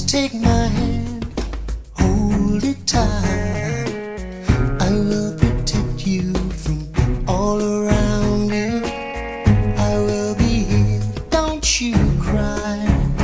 take my hand, hold it tight. I will protect you from all around you. I will be here, don't you cry.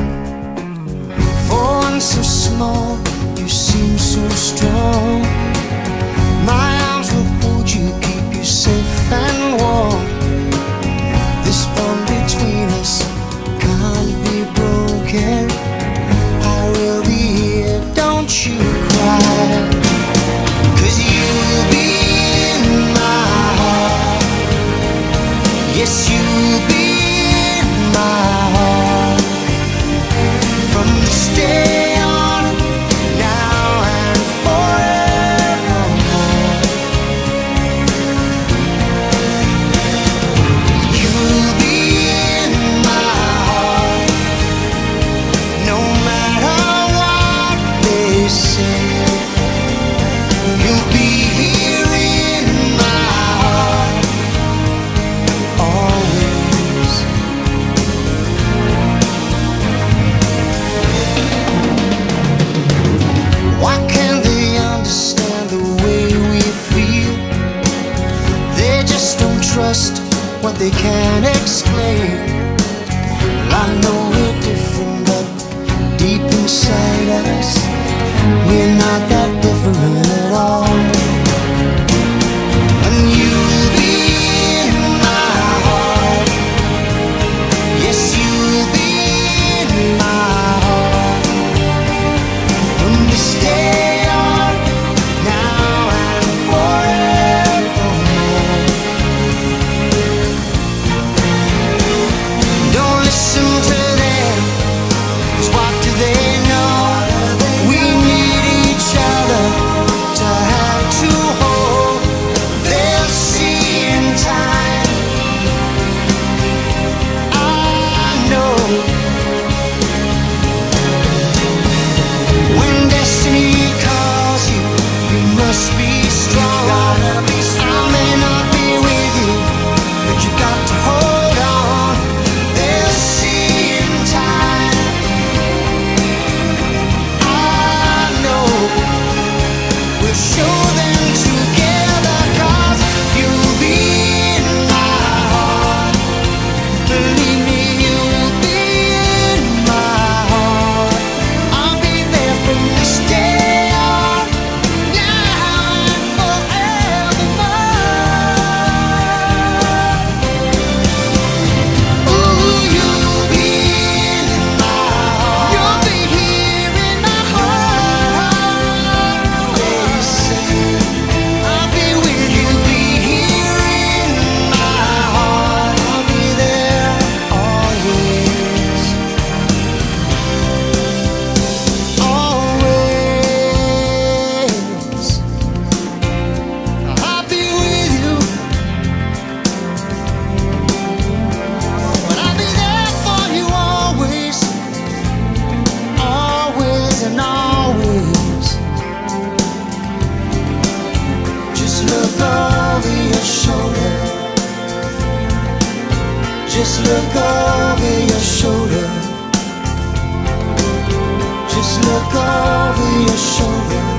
For one so small, you seem so strong. My arms will hold you, keep you safe and warm. This bond between us can't be broken. I will be here, don't you cry. 'Cause you'll be in my heart. Yes, you'll be in my heart. From this day on, now and forevermore. You'll be in my heart. No matter what they say, you'll be here in my heart always. Why can't they understand the way we feel? They just don't trust what they can't explain. I know we're different, but deep inside us, we're not that different at all. And you'll be in my heart. Yes, you'll be in my heart. From this day on, now and forevermore. Don't listen to them, 'cause what do they know? We need each other to have to hold. They'll see in time. I know when destiny calls you, you must be strong. I may not be with you, but you got to hold on. They'll see in time. I know we'll show them together, 'cause you'll be in my heart. Believe me, you'll be in my heart. I'll be there from this day on, now and forevermore. Ooh, you'll be in my heart. You'll be here in my heart always. I'll be with you, be here in my heart. I'll be there always, always. I'll be with you, but I'll be there for you always, always and always. Just look over your shoulder. Just look over your shoulder. Just look over your shoulder.